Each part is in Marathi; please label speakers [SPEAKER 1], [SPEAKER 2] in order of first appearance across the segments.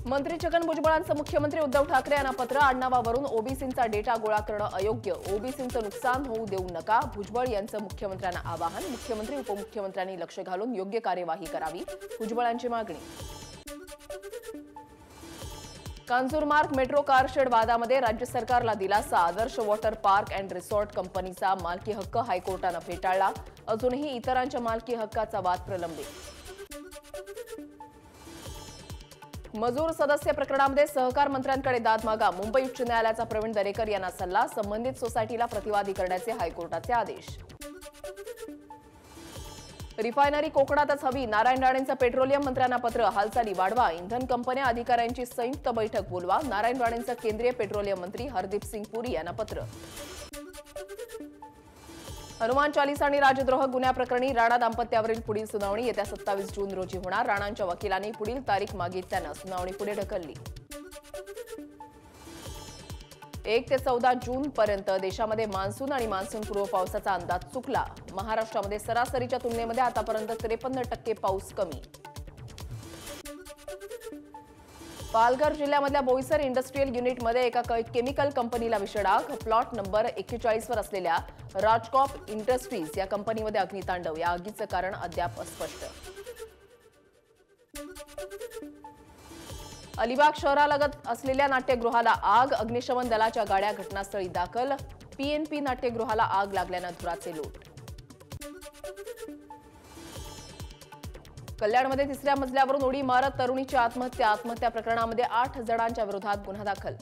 [SPEAKER 1] मंत्री छगन भुजबळांचं मुख्यमंत्री उद्धव ठाकरे यांना पत्र. आडनावावरून ओबीसींचा डेटा गोळा करणं अयोग्य. ओबीसींचं नुकसान होऊ देऊ नका. भुजबळ यांचं मुख्यमंत्र्यांना आवाहन. मुख्यमंत्री उपमुख्यमंत्र्यांनी लक्ष घालून योग्य कार्यवाही करावी. भुजबळांची मागणी. कांजूरमार्ग मेट्रो कारशेड वादामध्ये राज्य सरकारला दिलासा. Adarsh water park and resort कंपनीचा मालकी हक्क हायकोर्टानं फेटाळला. अजूनही इतरांच्या मालकी हक्काचा वाद प्रलंबित. मजूर सदस्य प्रकरणामध्ये सहकार मंत्र्यांकडे दाद मागा. मुंबई उच्च न्यायालयाचा प्रवीण दरेकर यांना सल्ला. संबंधित सोसायटीला प्रतिवादी करण्याचे हायकोर्टाचे आदेश. रिफायनरी कोकणातच हवी. नारायण राणेंचं पेट्रोलियम मंत्र्यांना पत्र. हालचाली वाढवा. इंधन कंपन्या अधिकाऱ्यांची संयुक्त बैठक बोलवा. नारायण राणेंचं केंद्रीय पेट्रोलियम मंत्री हरदीप सिंग पुरी यांना पत्र. हनुमान चालीसा आणि राजद्रोह गुन्ह्याप्रकरणी राणा दाम्पत्यावरील पुढील सुनावणी येत्या 27 जून रोजी होणार. राणांच्या वकिलांनी पुढील तारीख मागितल्यानं सुनावणी पुढे ढकलली. 1 ते 14 जून पर्यंत देशामध्ये मान्सून आणि मान्सूनपूर्व पावसाचा अंदाज चुकला. महाराष्ट्रामध्ये सरासरीच्या तुलनेमध्ये आतापर्यंत 53% पाऊस कमी. पालघर जिल्ह्यामधल्या बोईसर इंडस्ट्रियल युनिटमध्ये एका केमिकल कंपनीला भीषण आग. प्लॉट नंबर 41 वर असलेल्या राजकॉप इंडस्ट्रीज या कंपनीमध्ये अग्नितांडव. या आगीचं कारण अद्याप अस्पष्ट. अलिबाग शहरालगत असलेल्या नाट्यगृहाला आग. अग्निशमन दलाच्या गाड्या घटनास्थळी दाखल. पीएनपी नाट्यगृहाला आग लागल्यानं धुराचे लोट. कल्याणमध्ये 3ऱ्या मजल्यावरून उडी मारत तरुणीची आत्महत्या. आत्महत्या प्रकरणामध्ये 8 जणांच्या विरोधात गुन्हा दाखल.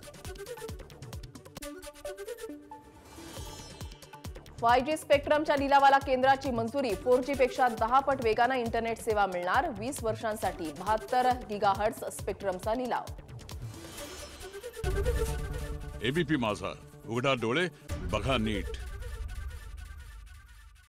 [SPEAKER 1] फायजी स्पेक्ट्रमच्या लिलावाला केंद्राची मंजुरी. 4G पेक्षा 10 पट वेगानं इंटरनेट सेवा मिळणार. 20 वर्षांसाठी 72 गिगाहर्ट्झ स्पेक्ट्रमचा लिलाव.
[SPEAKER 2] एबीपी माझा, उघडा डोळे बघा नीट.